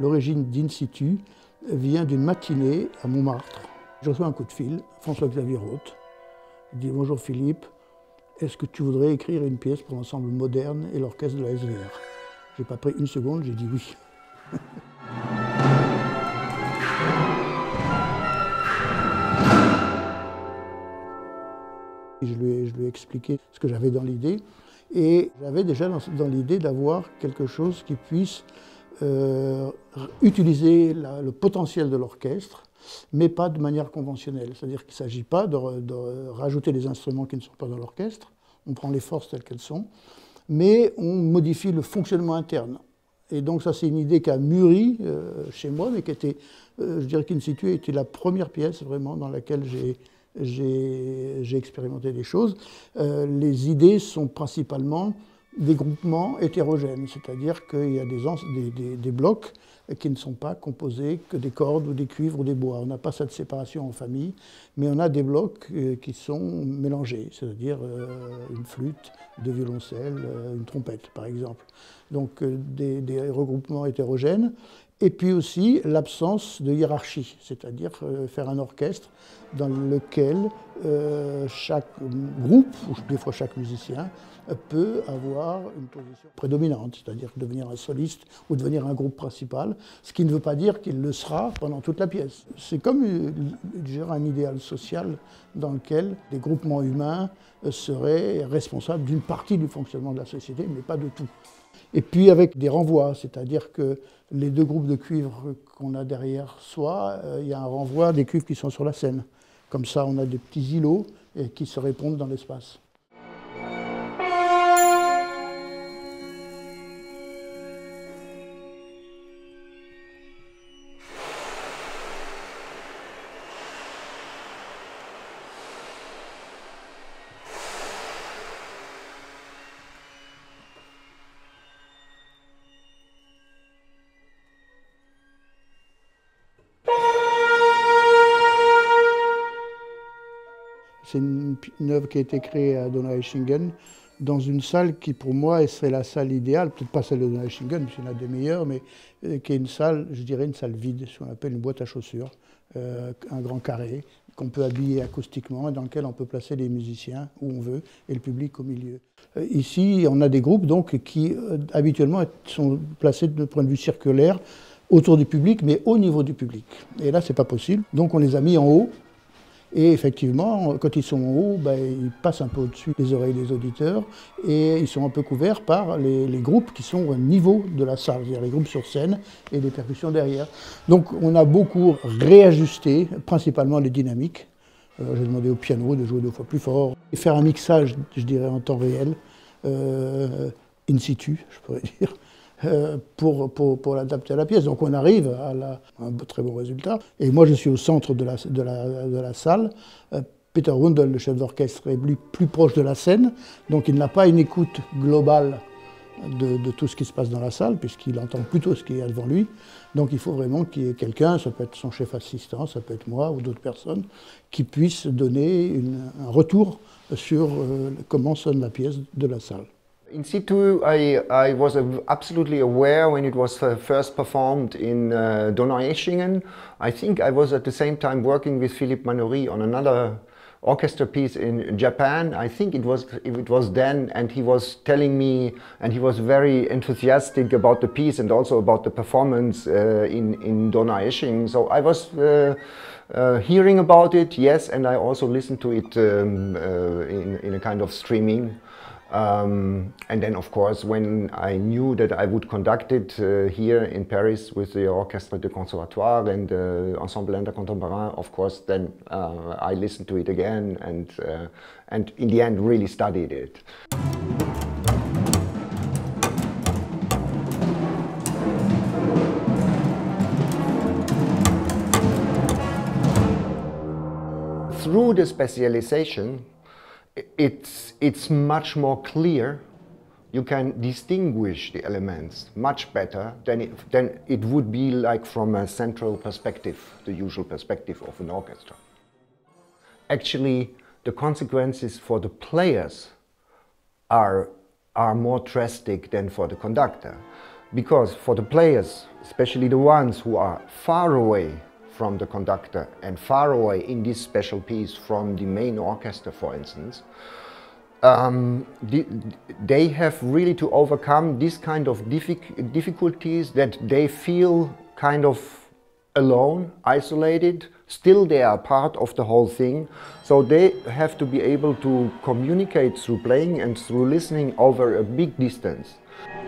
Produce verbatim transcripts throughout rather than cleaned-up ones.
L'origine d'In situ vient d'une matinée à Montmartre. Je reçois un coup de fil, François-Xavier Roth. Il dit « Bonjour Philippe, est-ce que tu voudrais écrire une pièce pour l'ensemble moderne et l'orchestre de la S V R ?» J'ai pas pris une seconde, j'ai dit oui. Je lui, ai, je lui ai expliqué ce que j'avais dans l'idée et j'avais déjà dans, dans l'idée d'avoir quelque chose qui puisse euh, utiliser la, le potentiel de l'orchestre, mais pas de manière conventionnelle. C'est-à-dire qu'il ne s'agit pas de, de rajouter des instruments qui ne sont pas dans l'orchestre, on prend les forces telles qu'elles sont, mais on modifie le fonctionnement interne. Et donc ça c'est une idée qui a mûri euh, chez moi, mais qui était, euh, je dirais qu'In situ était la première pièce vraiment dans laquelle j'ai j'ai expérimenté des choses. Euh, les idées sont principalement des groupements hétérogènes, c'est-à-dire qu'il y a des, des, des, des blocs qui ne sont pas composés que des cordes ou des cuivres ou des bois. On n'a pas cette séparation en famille, mais on a des blocs euh, qui sont mélangés, c'est-à-dire euh, une flûte, deux violoncelles, euh, une trompette par exemple. Donc euh, des, des regroupements hétérogènes. Et puis aussi l'absence de hiérarchie, c'est-à-dire euh, faire un orchestre dans lequel euh, chaque groupe, ou des fois chaque musicien, peut avoir une position prédominante, c'est-à-dire devenir un soliste ou devenir un groupe principal, ce qui ne veut pas dire qu'il le sera pendant toute la pièce. C'est comme euh, un idéal social dans lequel des groupements humains seraient responsables d'une partie du fonctionnement de la société, mais pas de tout. Et puis avec des renvois, c'est-à-dire que les deux groupes de cuivres qu'on a derrière soi, euh, il y a un renvoi des cuivres qui sont sur la scène. Comme ça, on a des petits îlots et qui se répondent dans l'espace. C'est une, une œuvre qui a été créée à Donaueschingen, dans une salle qui, pour moi, serait la salle idéale, peut-être pas celle de Donaueschingen, c'est l'une des meilleures, mais euh, qui est une salle, je dirais, une salle vide, ce qu'on appelle une boîte à chaussures, euh, un grand carré, qu'on peut habiller acoustiquement et dans lequel on peut placer les musiciens où on veut et le public au milieu. Euh, ici, on a des groupes donc, qui, euh, habituellement, sont placés de point de vue circulaire autour du public, mais au niveau du public. Et là, c'est pas possible. Donc, on les a mis en haut. Et effectivement, quand ils sont en haut, ben, ils passent un peu au-dessus des oreilles des auditeurs et ils sont un peu couverts par les, les groupes qui sont au niveau de la salle, c'est-à-dire les groupes sur scène et les percussions derrière. Donc on a beaucoup réajusté, principalement les dynamiques. Euh, J'ai demandé au piano de jouer deux fois plus fort et faire un mixage, je dirais, en temps réel, euh, in situ, je pourrais dire. Euh, pour, pour, pour l'adapter à la pièce. Donc on arrive à, la, à un très bon résultat. Et moi je suis au centre de la, de la, de la salle. Euh, Peter Wundel, le chef d'orchestre, est plus, plus proche de la scène, donc il n'a pas une écoute globale de, de tout ce qui se passe dans la salle, puisqu'il entend plutôt ce qu'il y a devant lui. Donc il faut vraiment qu'il y ait quelqu'un, ça peut être son chef assistant, ça peut être moi ou d'autres personnes, qui puissent donner une, un retour sur euh, comment sonne la pièce de la salle. In situ, I, I was absolutely aware when it was first performed in uh, Donaueschingen. I think I was at the same time working with Philippe Manoury on another orchestra piece in Japan. I think it was, it was then, and he was telling me, and he was very enthusiastic about the piece and also about the performance uh, in, in Donaueschingen. So I was uh, uh, hearing about it, yes, and I also listened to it um, uh, in, in a kind of streaming. Um, and then, of course, when I knew that I would conduct it uh, here in Paris with the Orchestre du Conservatoire and the uh, Ensemble Intercontemporain, of course, then uh, I listened to it again and, uh, and in the end really studied it. Through the specialization, It's, it's much more clear. You can distinguish the elements much better than it, than it would be like from a central perspective, the usual perspective of an orchestra. Actually, the consequences for the players are, are more drastic than for the conductor, Because for the players, especially the ones who are far away from the conductor and far away in this special piece from the main orchestra, for instance, um, the, they have really to overcome this kind of diffic difficulties that they feel kind of alone, isolated. Still they are part of the whole thing, so they have to be able to communicate through playing and through listening over a big distance.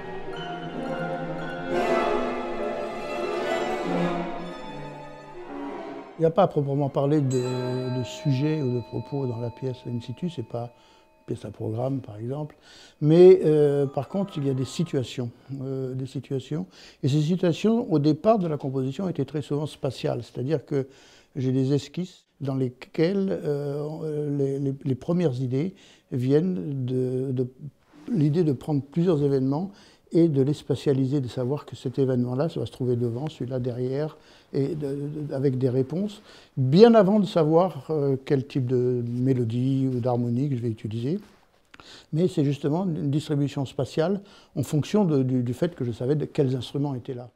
Il n'y a pas à proprement parler de, de sujet ou de propos dans la pièce in situ, c'est pas une pièce à programme par exemple, mais euh, par contre il y a des situations, euh, des situations, et ces situations au départ de la composition étaient très souvent spatiales, c'est-à-dire que j'ai des esquisses dans lesquelles euh, les, les, les premières idées viennent de, de l'idée de prendre plusieurs événements et de les spatialiser, de savoir que cet événement-là, ça va se trouver devant, celui-là derrière, et de, de, avec des réponses, bien avant de savoir euh, quel type de mélodie ou d'harmonie que je vais utiliser. Mais c'est justement une distribution spatiale en fonction de, du, du fait que je savais de quels instruments étaient là.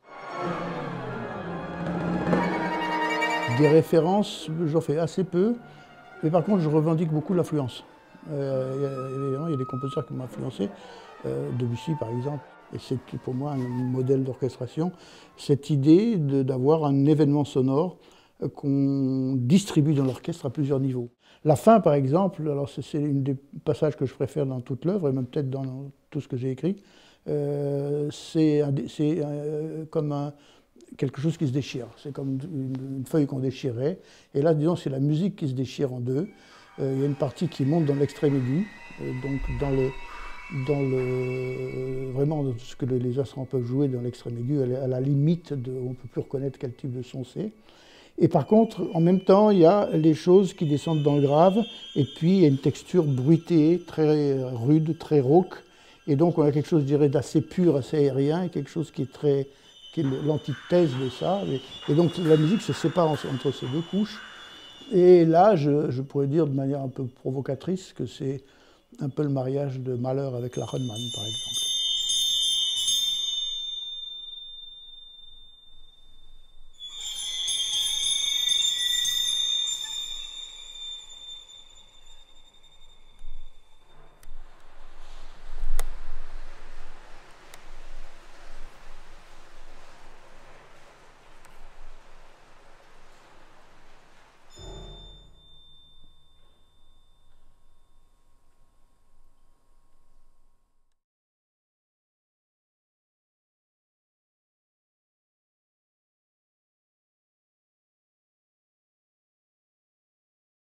Des références, j'en fais assez peu, mais par contre je revendique beaucoup l'influence. Euh, évidemment, il y a des compositeurs qui m'ont influencé, euh, Debussy par exemple. Et c'est pour moi un modèle d'orchestration, cette idée d'avoir un événement sonore qu'on distribue dans l'orchestre à plusieurs niveaux. La fin, par exemple, alors c'est une des passages que je préfère dans toute l'œuvre, et même peut-être dans tout ce que j'ai écrit, euh, c'est euh, comme un, quelque chose qui se déchire. C'est comme une, une feuille qu'on déchirait, et là, disons, c'est la musique qui se déchire en deux. Euh, il y a une partie qui monte dans l'extrême aigu, euh, donc dans le... dans le, vraiment ce que les instruments peuvent jouer dans l'extrême aigu, à la limite, de, on ne peut plus reconnaître quel type de son c'est. Et par contre, en même temps, il y a les choses qui descendent dans le grave, et puis il y a une texture bruitée, très rude, très rauque, et donc on a quelque chose, je dirais, d'assez pur, assez aérien, et quelque chose qui est très, qui est l'antithèse de ça. Et, et donc la musique se sépare entre ces deux couches. Et là, je, je pourrais dire de manière un peu provocatrice que c'est un peu le mariage de Mahler avec la Rundmann, par exemple.